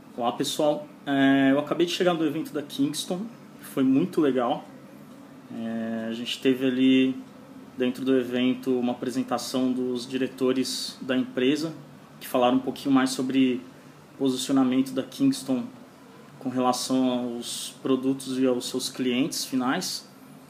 Olá pessoal, eu acabei de chegar no evento da Kingston, foi muito legal. A gente teve ali dentro do evento uma apresentação dos diretores da empresa que falaram um pouquinho mais sobre o posicionamento da Kingston com relação aos produtos e aos seus clientes finais.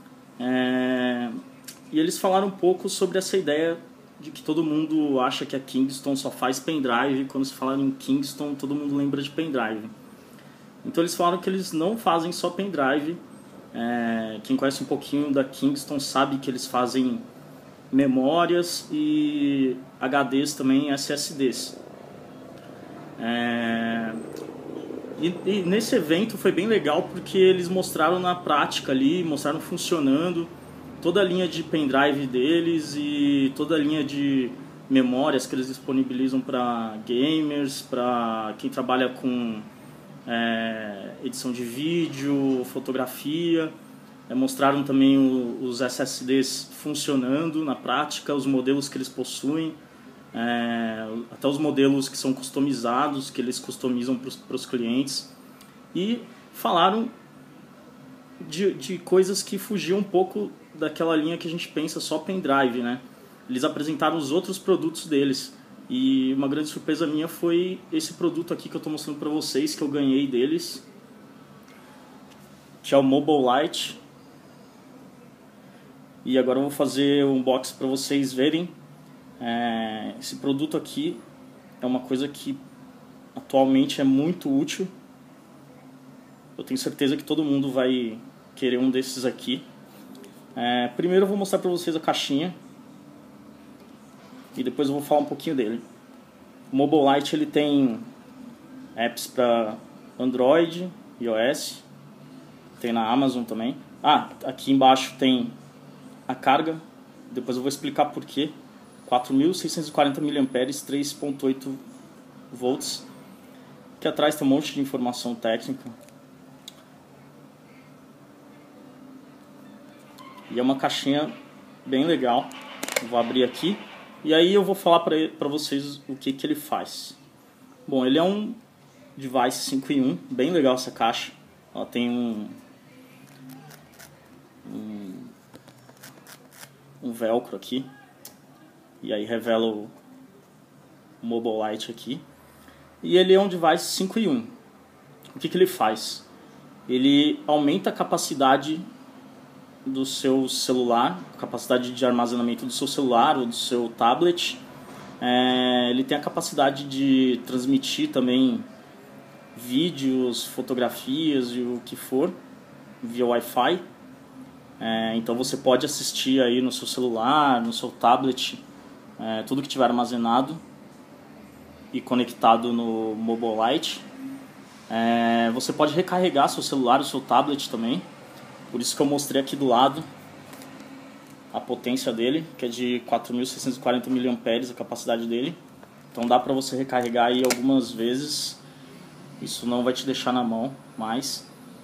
E eles falaram um pouco sobre essa ideia de que todo mundo acha que a Kingston só faz pendrive. Quando se fala em Kingston, todo mundo lembra de pendrive. Então eles falaram que eles não fazem só pendrive. Quem conhece um pouquinho da Kingston sabe que eles fazem memórias e HDs também, SSDs. E nesse evento foi bem legal porque eles mostraram na prática ali, mostraram funcionando toda a linha de pendrive deles e toda a linha de memórias que eles disponibilizam para gamers, para quem trabalha com edição de vídeo, fotografia. Mostraram também os SSDs funcionando na prática, os modelos que eles possuem, até os modelos que são customizados, que eles customizam para os clientes. E falaram de coisas que fugiam um pouco daquela linha que a gente pensa só pendrive, né? Eles apresentaram os outros produtos deles. E uma grande surpresa minha foi esse produto aqui que eu estou mostrando para vocês, que eu ganhei deles, que é o Mobile Lite. E agora eu vou fazer um unboxing para vocês verem. Esse produto aqui é uma coisa que atualmente é muito útil. Eu tenho certeza que todo mundo vai querer um desses aqui. Primeiro eu vou mostrar para vocês a caixinha e depois eu vou falar um pouquinho dele. O Mobile Lite ele tem apps para Android, iOS, tem na Amazon também. Aqui embaixo tem a carga, depois eu vou explicar por quê. 4.640 mAh, 3.8 volts. Aqui atrás tem um monte de informação técnica. E é uma caixinha bem legal. Vou abrir aqui e aí eu vou falar para vocês o que ele faz. Bom, ele é um device 5 em 1, bem legal essa caixa. Ela tem um velcro aqui, e aí revela o Mobile Lite aqui. E ele é um device 5 em 1. O que ele faz? Ele aumenta a capacidade do seu celular, capacidade de armazenamento do seu celular ou do seu tablet. Ele tem a capacidade de transmitir também vídeos, fotografias e o que for via Wi-Fi. Então você pode assistir aí no seu celular, no seu tablet, tudo que tiver armazenado e conectado no Mobile Lite. Você pode recarregar seu celular, o seu tablet também. Por isso que eu mostrei aqui do lado a potência dele, que é de 4.640 mAh a capacidade dele. Então dá para você recarregar aí algumas vezes. Isso não vai te deixar na mão mais.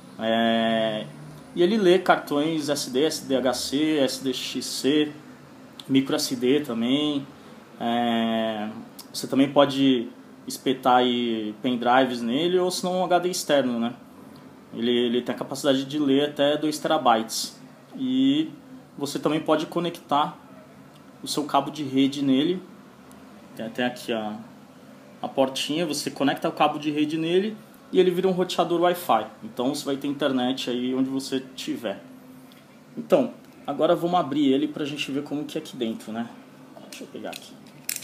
E ele lê cartões SD, SDHC, SDXC, microSD também. Você também pode espetar aí pendrives nele, ou se não um HD externo, né? Ele tem a capacidade de ler até 2 terabytes. E você também pode conectar o seu cabo de rede nele. Tem até aqui a portinha, você conecta o cabo de rede nele e ele vira um roteador Wi-Fi. Então você vai ter internet aí onde você estiver. Então, agora vamos abrir ele pra gente ver como que é aqui dentro, né? Deixa eu pegar aqui.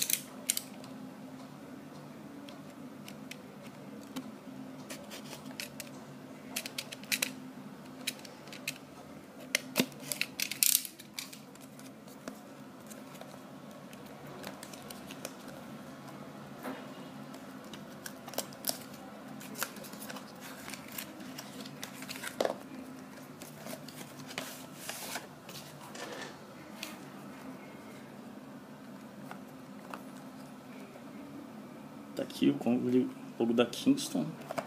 Tá aqui o logo da Kingston.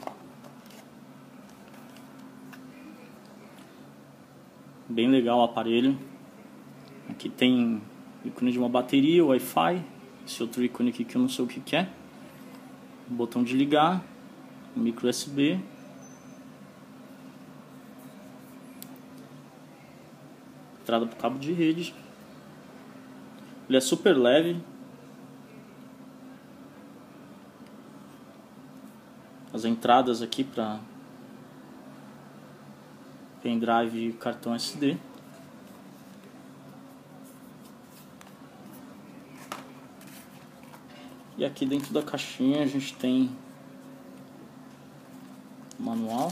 Bem legal o aparelho. Aqui tem o ícone de uma bateria, Wi-Fi. Esse outro ícone aqui que eu não sei o que é. O botão de ligar. micro USB, entrada para o cabo de rede. Ele é super leve. As entradas aqui para pendrive e cartão SD. E aqui dentro da caixinha a gente tem o manual.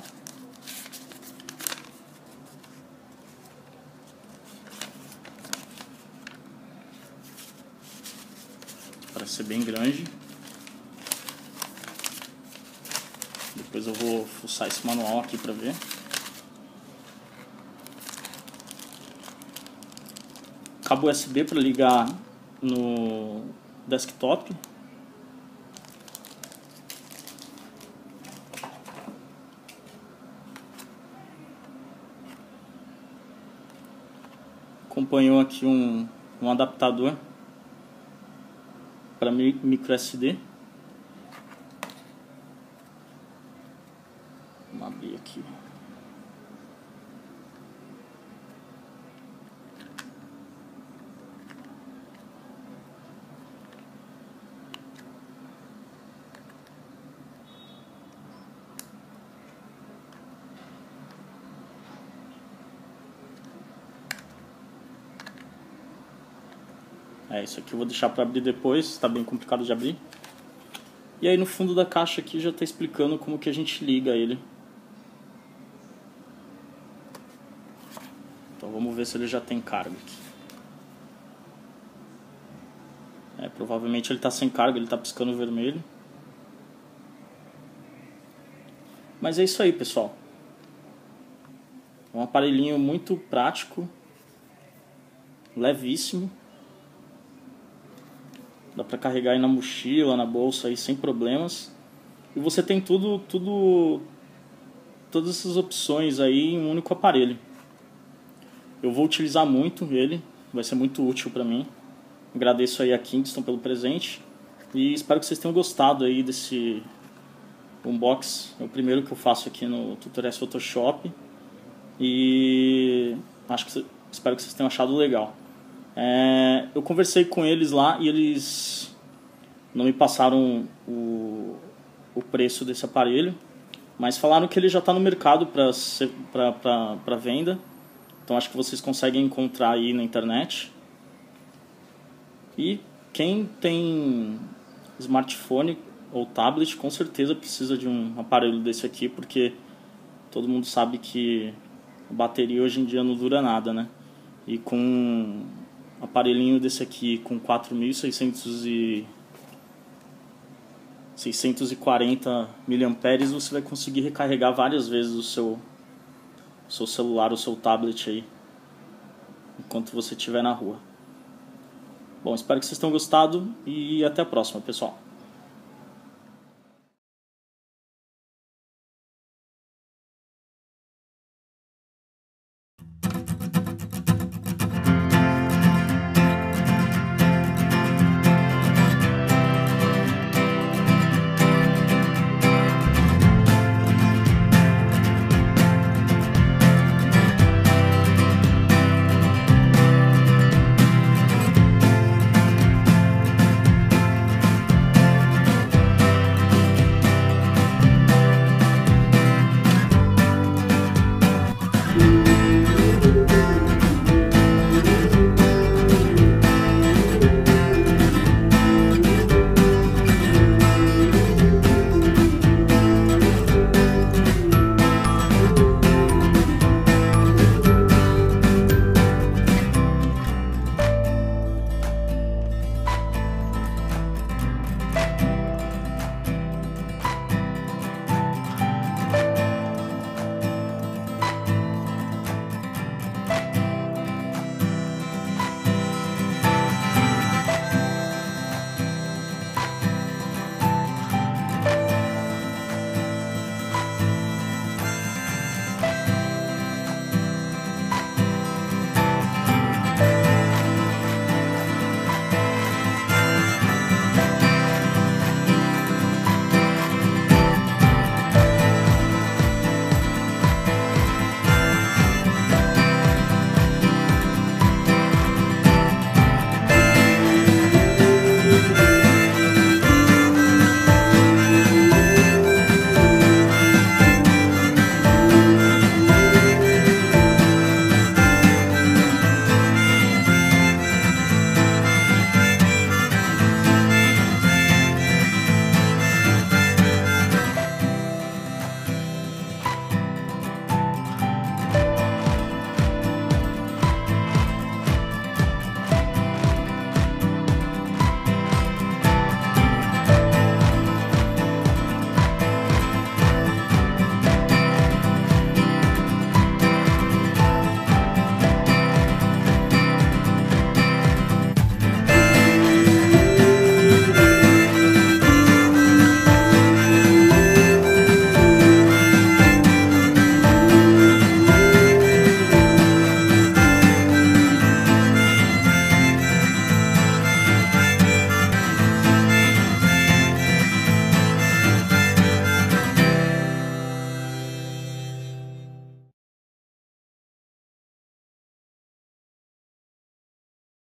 Parece ser bem grande. Depois eu vou fuçar esse manual aqui para ver. Cabo USB para ligar no desktop. Acompanhou aqui um adaptador para micro SD. Vamos abrir aqui. Isso aqui eu vou deixar para abrir depois, está bem complicado de abrir. E aí no fundo da caixa aqui já está explicando como que a gente liga ele. Então vamos ver se ele já tem carga aqui. Provavelmente ele está sem carga, ele está piscando vermelho. Mas é isso aí, pessoal. É um aparelhinho muito prático, levíssimo. Dá pra carregar aí na mochila, na bolsa aí sem problemas. E você tem todas essas opções aí em um único aparelho. Eu vou utilizar muito ele, vai ser muito útil pra mim. Agradeço aí a Kingston pelo presente. E espero que vocês tenham gostado aí desse unbox. É o primeiro que eu faço aqui no Tutoriais Photoshop. E espero que vocês tenham achado legal. Eu conversei com eles lá e eles não me passaram o preço desse aparelho, mas falaram que ele já está no mercado para venda. Então acho que vocês conseguem encontrar aí na internet. E quem tem smartphone ou tablet com certeza precisa de um aparelho desse aqui, porque todo mundo sabe que a bateria hoje em dia não dura nada, né? E com um aparelhinho desse aqui com 4.640 mAh, você vai conseguir recarregar várias vezes o seu celular, o seu tablet aí, enquanto você estiver na rua. Bom, espero que vocês tenham gostado e até a próxima, pessoal.